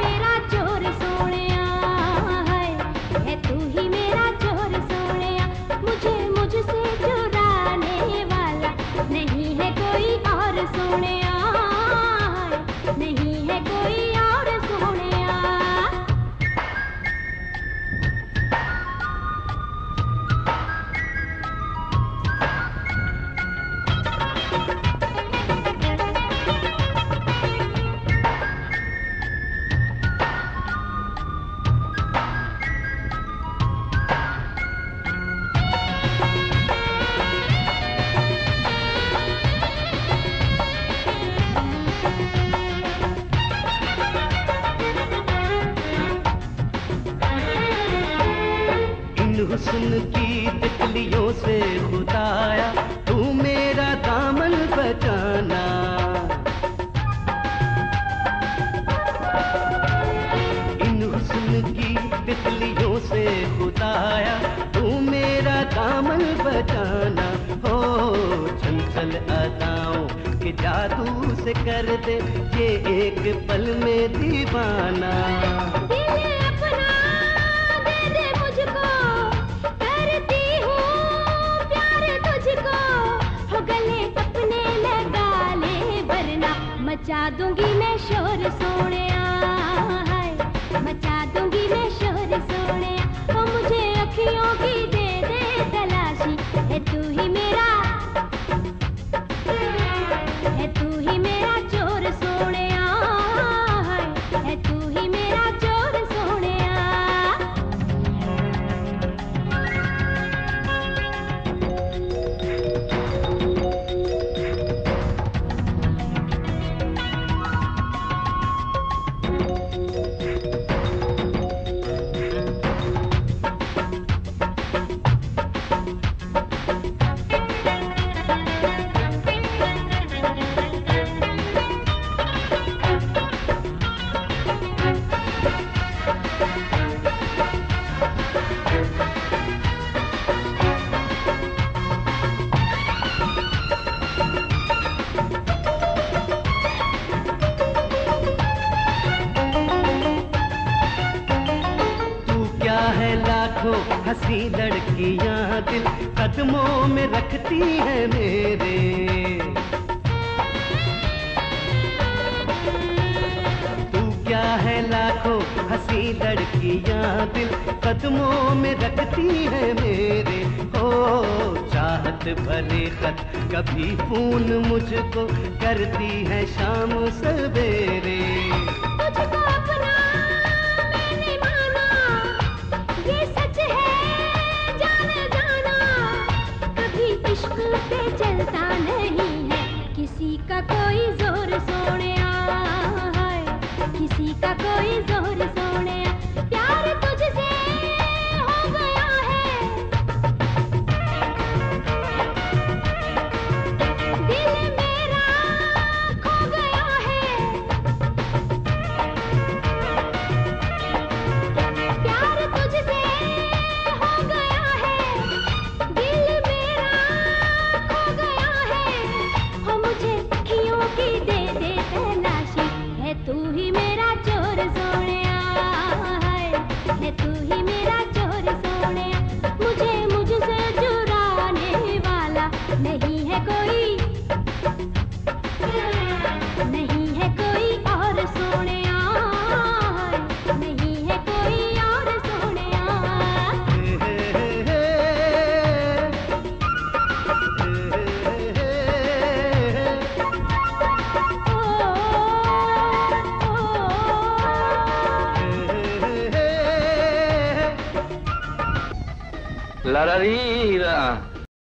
मेरा चोर सोनिया, है तू ही मेरा चोर सोनिया। मुझे मुझसे चुराने वाला नहीं है कोई और सोनिया, नहीं है कोई और सोनिया। हुस्न की तितलियों से खुदाया तू मेरा दामन बचाना। इन हुस्न की तितलियों से खुदाया तू मेरा दामन बचाना। हो चंचल अदाओं के जादू से कर दे ये एक पल में दीवाना। मचा दूंगी मैं शोर सोनिया, मचा दूंगी मैं शोर सोनिया। ओ मुझे अखियों की दे दे तलाशी, है तू ही मेरा, है तू ही मेरा चोर सोनिया, है तू ही मेरा चोर सोनिया। हंसी लड़कियां दिल कदमों में रखती है मेरे। तू क्या है लाखों हंसी लड़कियां दिल कदमों में रखती है मेरे। ओ चाहत भरे खत कभी फोन मुझको करती है शाम सवेरे। पे चलता नहीं है किसी का कोई जोर सोनिया, किसी का कोई जोर सोनिया। प्यार तुझसे हो गया है, दिल मेरा खो गया है। प्यार तुझसे हो गया है, दिल मेरा खो गया है। हो मुझे अखियों की दे दे तलाशी, है तू ही मेरा चोर सोनिया, है तू ही मेरा चोर सोनिया। मुझे मुझसे चुराने वाला नहीं है कोई, नहीं है कोई और सोनिया, नहीं है कोई और सोनिया। La la